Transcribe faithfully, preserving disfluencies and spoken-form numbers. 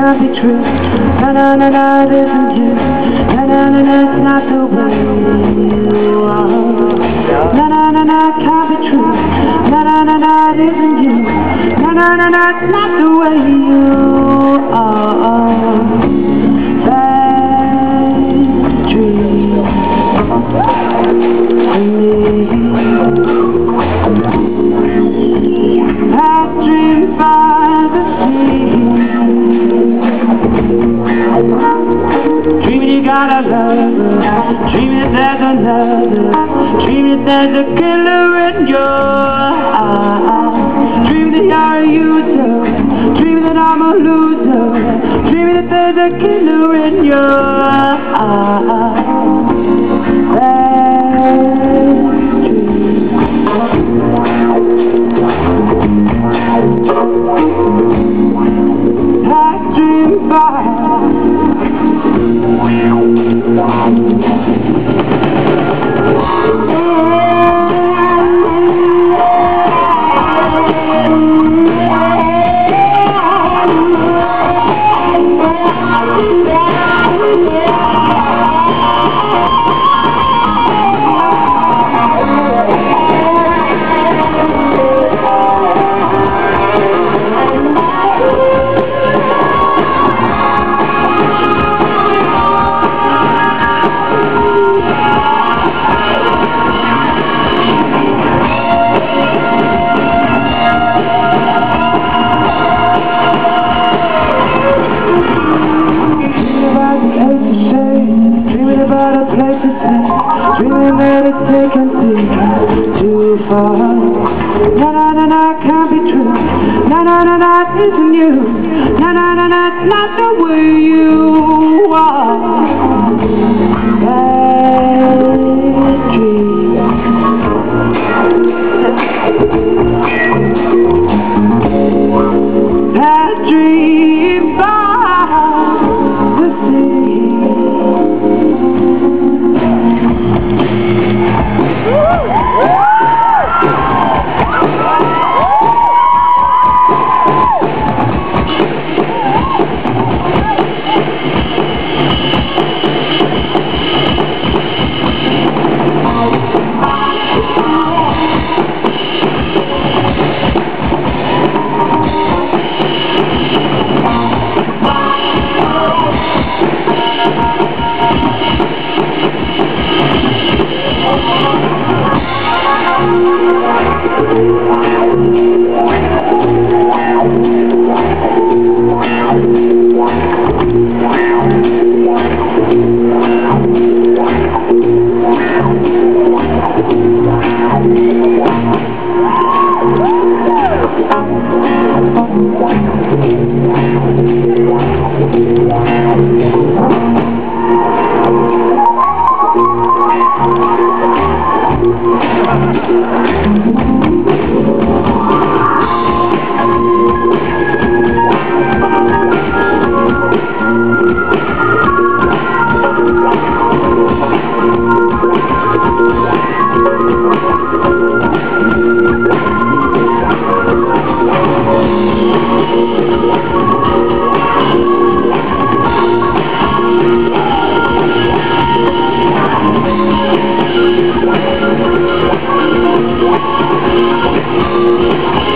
can't be true. Na na na na, it isn't you. Na na na na, it's not the way you are. Na na na na, can't be true. Na na na na, it isn't you. Na na na na, it's not the way you are. Bad dream for me. Bad dream by the sea. Dreaming you got a lover, dreaming there's another, dreaming there's a killer in your eyes, dreaming that you're a user, dreaming that I'm a loser, dreaming that there's a killer in your eyes. Bad dream, bad dream by. Dreaming that it's taken too far. Na na na na, can't be true. Na na na na, it isn't you. Na na na na, it's not the way you are. Bad dream. Bad dream by the sea. We'll be right back.